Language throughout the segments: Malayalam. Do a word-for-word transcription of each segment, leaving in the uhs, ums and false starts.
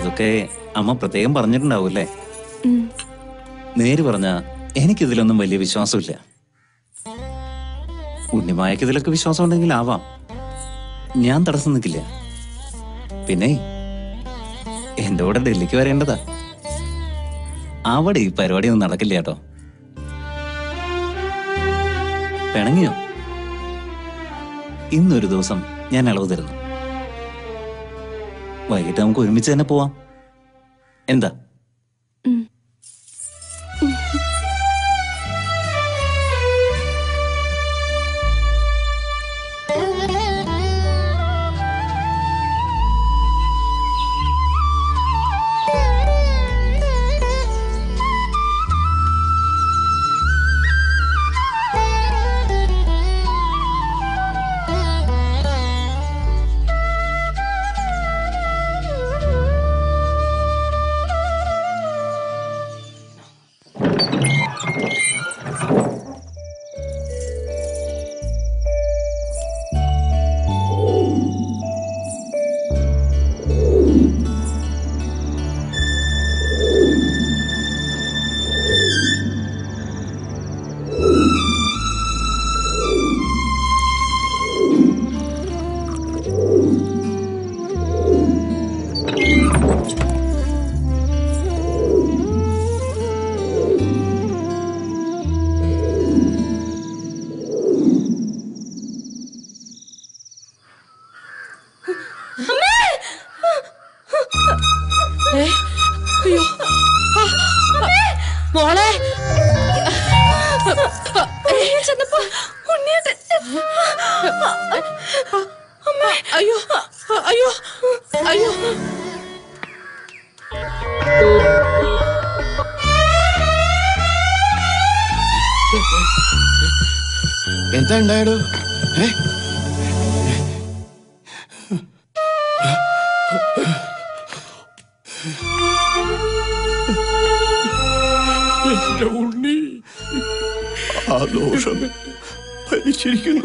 ഇതൊക്കെ അമ്മ പ്രത്യേകം പറഞ്ഞിട്ടുണ്ടാവൂല്ലേ? നേര് പറഞ്ഞ എനിക്കിതിലൊന്നും വലിയ വിശ്വാസമില്ല. ഉണ്ണിമായക്ക് ഇതിലൊക്കെ വിശ്വാസം ഉണ്ടെങ്കിൽ ആവാം, ഞാൻ തടസ്സം നിൽക്കില്ല. പിന്നെ എന്റെ കൂടെ ഡൽഹിക്ക് വരേണ്ടതാ. അവിടെ ഈ പരിപാടി ഒന്നും നടക്കില്ല കേട്ടോ. പിണങ്ങിയോ? ഇന്നൊരു ദിവസം ഞാൻ ഇളവ് തരുന്നു. വൈകിട്ട് നമുക്ക് ഒരുമിച്ച് തന്നെ പോവാം. എന്താ? എന്താ ഉണ്ടായടോ? എന്റെ ഉണ്ണി ആ ദോഷം ഭരിച്ചിരിക്കുന്നു.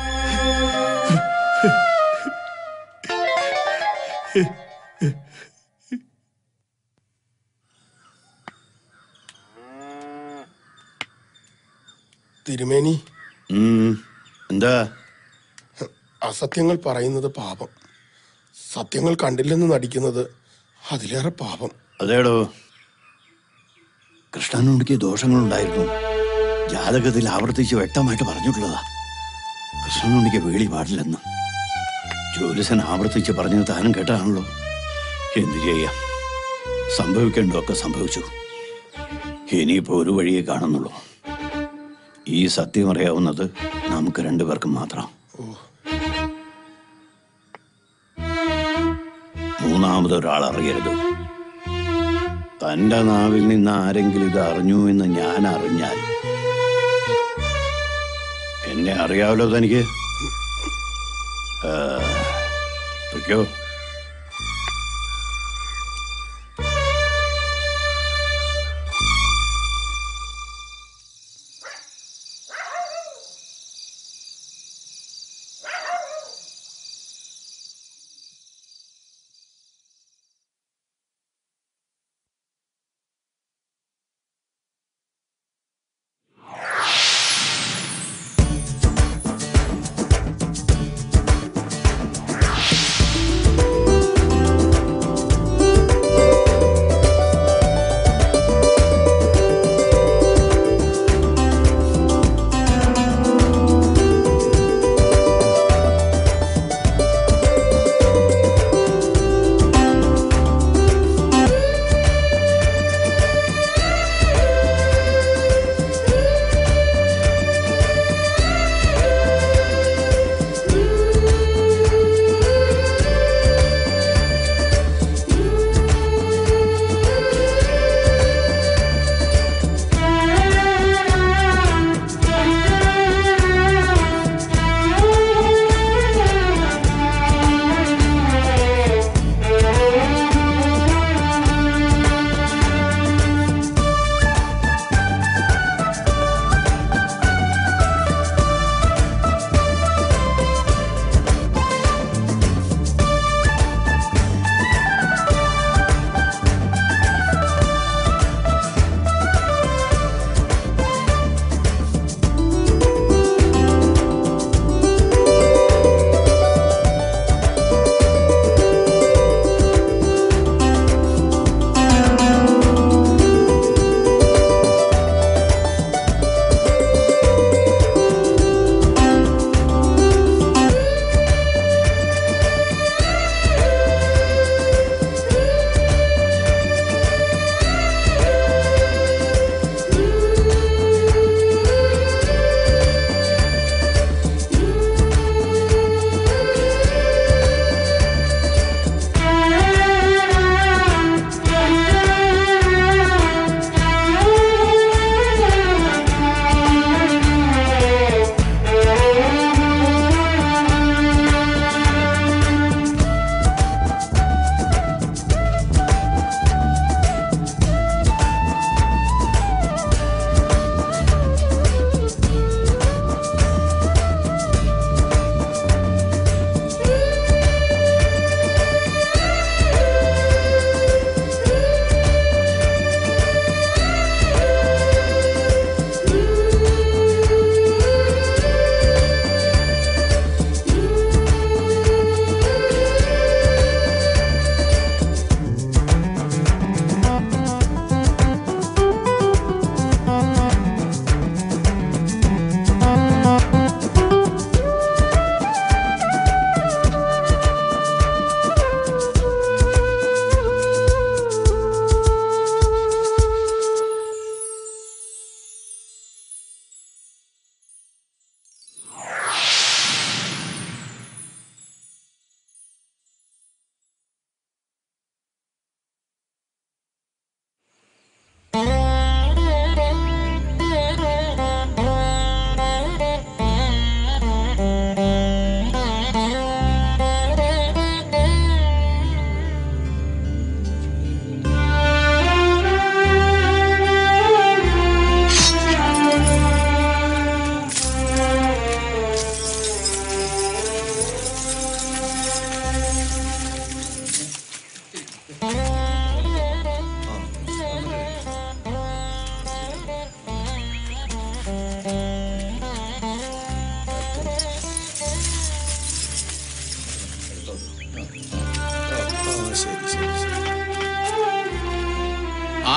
തിരുമേനി, എന്താ? അസത്യങ്ങൾ പറയുന്നത് പാപം, സത്യങ്ങൾ കണ്ടില്ലെന്ന് നടിക്കുന്നത് അതിലേറെ പാപം. അതേടോ, കൃഷ്ണനുണ്ടിക്ക് ദോഷങ്ങളുണ്ടായിരുന്നു. ജാതകത്തിൽ ആവർത്തിച്ച് വ്യക്തമായിട്ട് പറഞ്ഞിട്ടുള്ളതാ. കൃഷ്ണനുണ്ടിക്ക് വേളി പാടില്ലെന്ന് ജ്യോതിസൻ ആവർത്തിച്ച് പറഞ്ഞത് താനും കേട്ടാണല്ലോ. എന്തു ചെയ്യാം, സംഭവിക്കേണ്ടതൊക്കെ സംഭവിച്ചു. ഇനിയിപ്പോ ഒരു വഴിയെ കാണുന്നുള്ളൂ. ഈ സത്യം അറിയാവുന്നത് നമുക്ക് രണ്ടുപേർക്കും മാത്രം. മൂന്നാമതൊരാൾ അറിയരുത്. തന്റെ നാവിൽ നിന്ന് ആരെങ്കിലും ഇത് അറിഞ്ഞു എന്ന് ഞാൻ അറിഞ്ഞാൽ, എന്നെ അറിയാമല്ലോ തനിക്ക്. പൊയ്ക്കോ.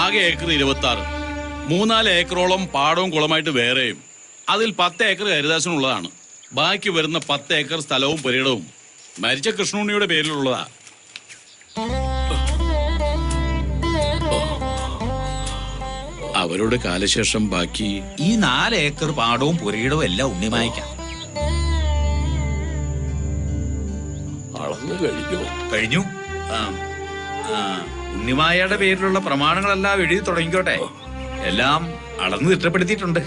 ആകെ ഏക്കർ ഇരുപത്തി ആറ്. മൂന്നാല് ഏക്കറോളം പാടവും കുളമായിട്ട് വേറെയും. അതിൽ പത്ത് ഏക്കർ ഹരിദാസനുള്ളതാണ്. ബാക്കി വരുന്ന പത്ത് ഏക്കർ സ്ഥലവും പുരയിടവും മരിച്ച കൃഷ്ണുണ്ണിയുടെ പേരിലുള്ളതാ. അവരുടെ കാലശേഷം ബാക്കി ഈ നാല് ഏക്കർ പാടവും പുരയിടവും എല്ലാം ഉണ്ണിമായിക്കാം. അളന്നു കഴിഞ്ഞു കഴിഞ്ഞു. ഉണ്ണിമായയുടെ പേരിലുള്ള പ്രമാണങ്ങളെല്ലാം എഴുതി തുടങ്ങിക്കോട്ടെ. എല്ലാം അളന്ന് തിട്ടപ്പെടുത്തിയിട്ടുണ്ട്.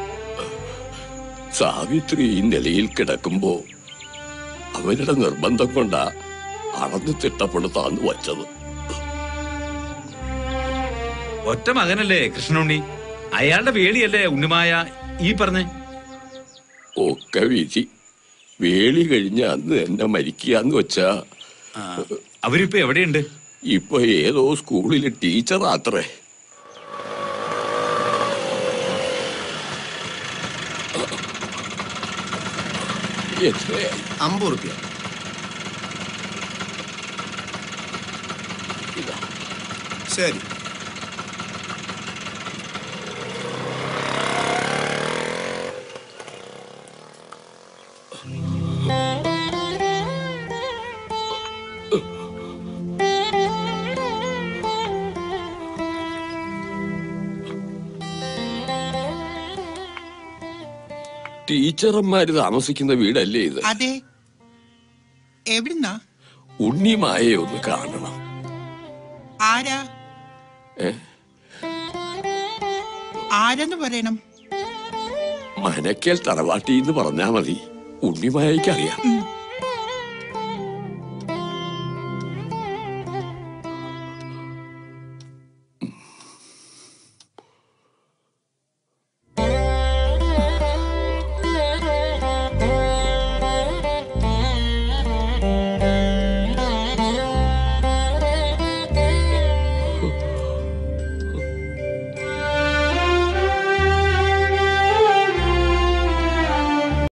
സാവിത്രി ഈ നിലയിൽ കിടക്കുമ്പോ അവരുടെ നിർബന്ധം കൊണ്ടാ അളന്ന് തിട്ടപ്പെടുത്താന്ന് വച്ചത്. ഒറ്റ മകനല്ലേ കൃഷ്ണുണ്ണി, അയാളുടെ വേളിയല്ലേ ഉണ്ണിമായ ഈ പറഞ്ഞേ. ഒക്കെ വിധി. വേളി കഴിഞ്ഞ അന്ന് എന്നെ മരിക്കാന്ന് വെച്ചാ അവരിപ്പോ എവിടെയുണ്ട്? ഇപ്പൊ ഏതോ സ്കൂളിലെ ടീച്ചറാത്രേ. അമ്പത് റുപ്യ. ശരി. ടീച്ചർമാര് താമസിക്കുന്ന വീടല്ലേ ഇത്? അതെ. എവിടുന്നാ? ഉണ്ണിമായെ ഒന്ന് കാണണം. ആരാ? ആരെന്ന് പറയണം? മനക്കേൽ തറവാട്ടി എന്ന് പറഞ്ഞാ മതി. ഉണ്ണിമായക്ക് അറിയാം.